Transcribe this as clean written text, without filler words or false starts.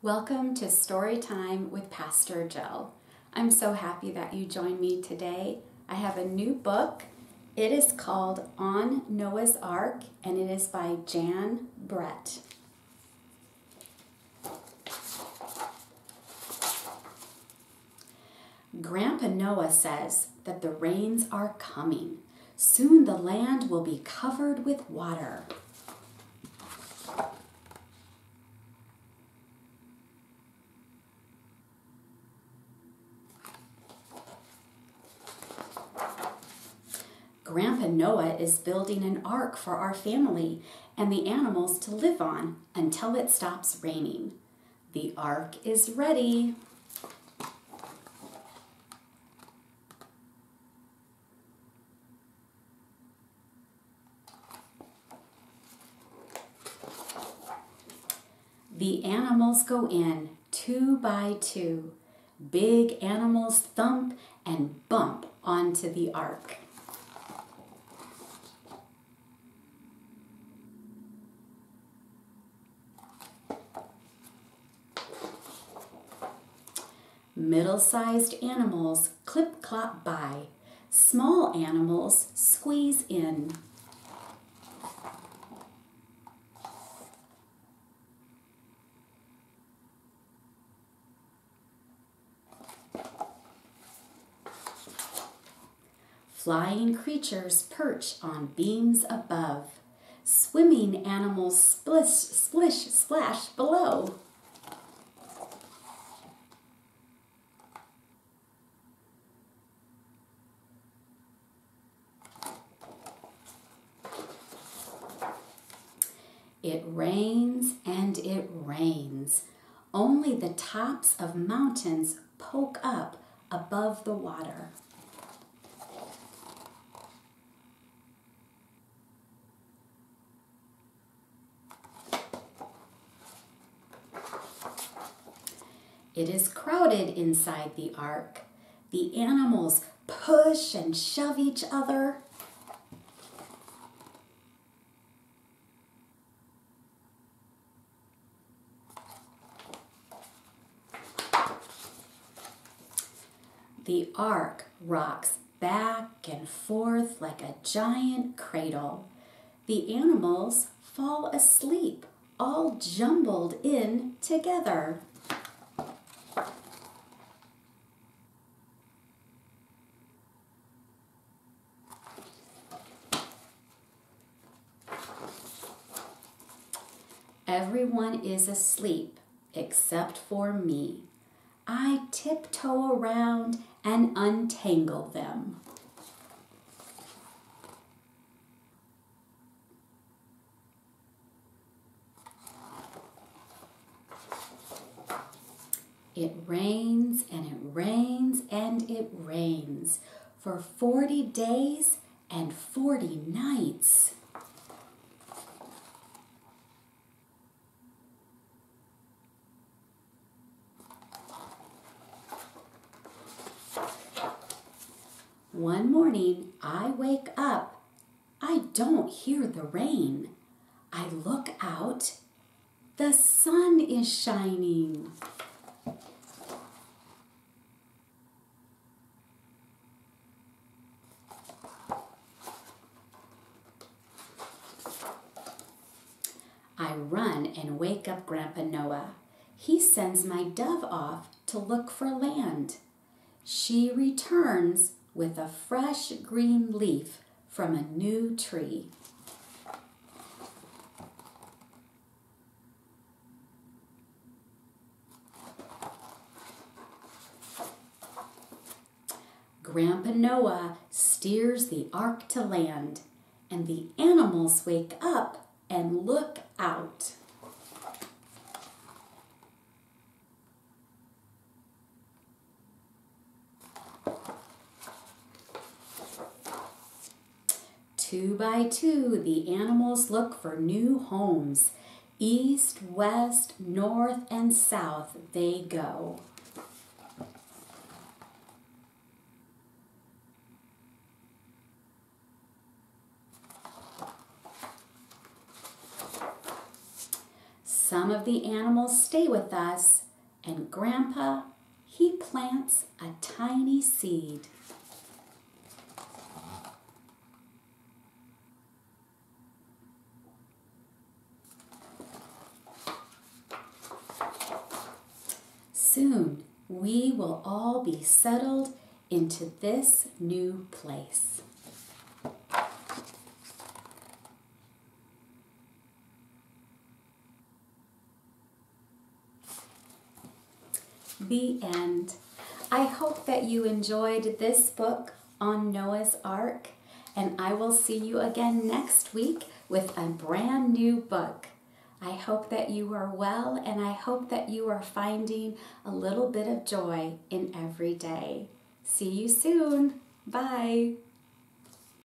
Welcome to Story Time with Pastor Jill. I'm so happy that you joined me today. I have a new book. It is called On Noah's Ark, and it is by Jan Brett. Grandpa Noah says that the rains are coming. Soon the land will be covered with water. Grandpa Noah is building an ark for our family and the animals to live on until it stops raining. The ark is ready. The animals go in 2 by 2. Big animals thump and bump onto the ark. Middle-sized animals clip-clop by. Small animals squeeze in. Flying creatures perch on beams above. Swimming animals splish, splish, splash below. It rains and it rains. Only the tops of mountains poke up above the water. It is crowded inside the ark. The animals push and shove each other. The ark rocks back and forth like a giant cradle. The animals fall asleep, all jumbled in together. Everyone is asleep except for me. I tiptoe around and untangle them. It rains and it rains and it rains for 40 days and 40 nights. One morning, I wake up. I don't hear the rain. I look out. The sun is shining. I run and wake up Grandpa Noah. He sends my dove off to look for land. She returns with a fresh green leaf from a new tree. Grandpa Noah steers the ark to land, and the animals wake up and look out. Two by two, the animals look for new homes. East, west, north, and south they go. Some of the animals stay with us, and Grandpa, he plants a tiny seed. Soon, we will all be settled into this new place. The end. I hope that you enjoyed this book on Noah's Ark, and I will see you again next week with a brand new book. I hope that you are well, and I hope that you are finding a little bit of joy in every day. See you soon. Bye.